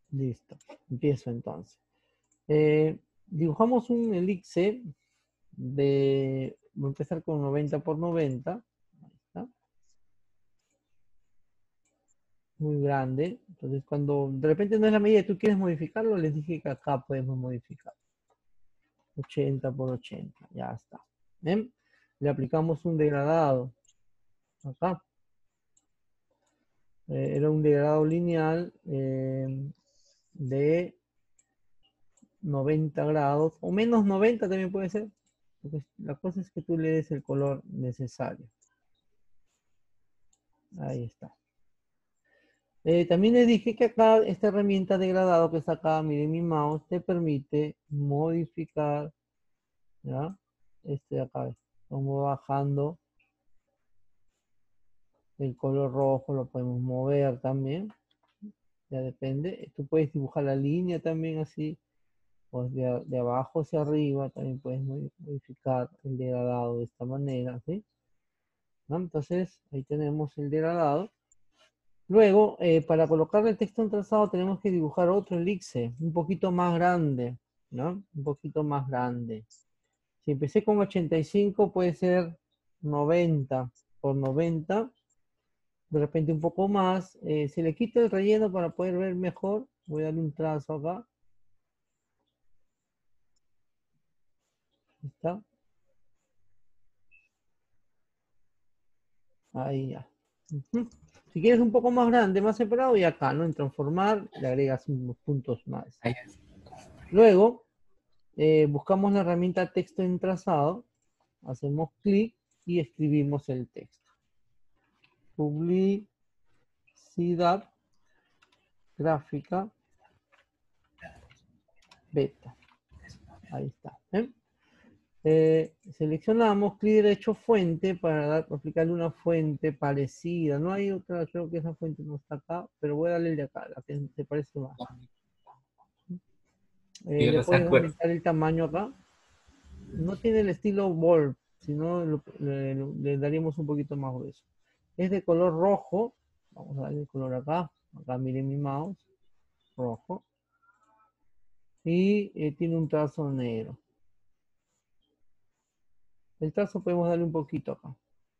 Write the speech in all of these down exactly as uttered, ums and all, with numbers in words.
Listo. Empiezo entonces. Eh, dibujamos un elixir de... Voy a empezar con noventa por noventa. Ahí está. Muy grande. Entonces, cuando de repente no es la medida que tú quieres modificarlo, les dije que acá podemos modificar. ochenta por ochenta. Ya está. ¿Ven? Le aplicamos un degradado. Acá. Eh, era un degradado lineal eh, de noventa grados. O menos noventa también puede ser. Porque la cosa es que tú le des el color necesario. Ahí está. Eh, también les dije que acá esta herramienta de degradado que está acá, miren mi mouse, te permite modificar, ¿ya? Este de acá, como bajando el color rojo, lo podemos mover también, ya depende. Tú puedes dibujar la línea también así, o de, de abajo hacia arriba, también puedes modificar el degradado de esta manera, ¿sí? ¿No? Entonces, ahí tenemos el degradado. Luego, eh, para colocarle el texto en trazado tenemos que dibujar otro elixir, un poquito más grande, ¿no? Un poquito más grande. Si empecé con ochenta y cinco, puede ser noventa por noventa, de repente un poco más. Eh, se le quita el relleno para poder ver mejor. Voy a darle un trazo acá. Ahí está. Ahí ya. Ujú. Si quieres un poco más grande, más separado, y acá, ¿no? En transformar, le agregas unos puntos más. Ahí es. Luego, eh, buscamos la herramienta texto en trazado, hacemos clic y escribimos el texto. Publicidad gráfica beta. Ahí está. ¿eh? Eh, seleccionamos clic derecho fuente para dar, aplicarle una fuente parecida. No hay otra, creo que esa fuente no está acá, pero voy a darle el de acá, la que se parece más. Eh, Yo le lo puedes saco. aumentar el tamaño acá. No tiene el estilo bold, sino lo- le, le daríamos un poquito más grueso. Es de color rojo. Vamos a darle el color acá. Acá miren mi mouse. Rojo. Y eh, tiene un trazo negro. El trazo podemos darle un poquito acá.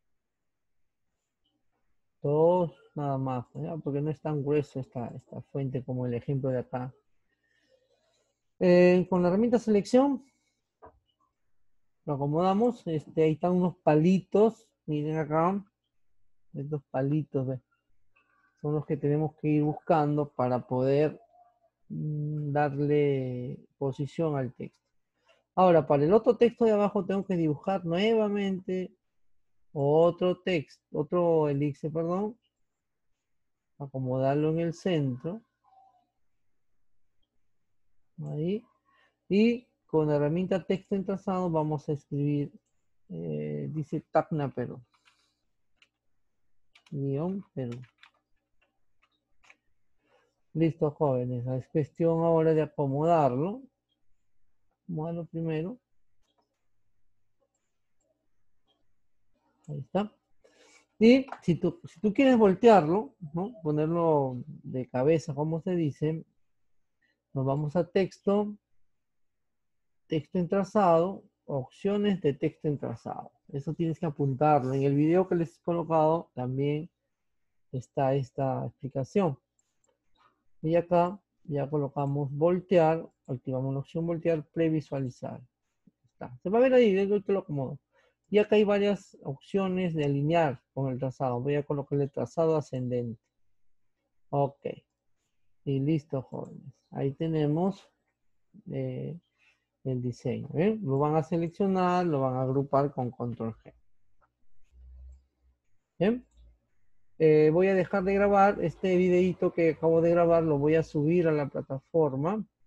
Dos nada más, ¿ya? Porque no es tan grueso esta, esta fuente como el ejemplo de acá. Eh, con la herramienta selección, lo acomodamos. Este, ahí están unos palitos. Miren acá. Estos palitos, ¿ves? Son los que tenemos que ir buscando para poder mm, darle posición al texto. Ahora, para el otro texto de abajo tengo que dibujar nuevamente otro texto, otro elixir, perdón, acomodarlo en el centro, ahí, y con la herramienta texto en trazado vamos a escribir, eh, dice Tacna Perú, guión Perú. Listo, jóvenes, es cuestión ahora de acomodarlo. Acomodarlo primero. Ahí está. Y si tú, si tú quieres voltearlo, ¿no? Ponerlo de cabeza, como se dice, nos vamos a texto, texto en trazado, opciones de texto en trazado. Eso tienes que apuntarlo. En el video que les he colocado también está esta explicación. Y acá ya colocamos voltear, activamos la opción voltear, previsualizar. Está. Se va a ver ahí, yo te lo acomodo. Y acá hay varias opciones de alinear con el trazado. Voy a colocarle trazado ascendente. Ok. Y listo, jóvenes. Ahí tenemos eh, el diseño. ¿eh? Lo van a seleccionar, lo van a agrupar con control G. ¿Bien? Eh, voy a dejar de grabar este videito que acabo de grabar, lo voy a subir a la plataforma.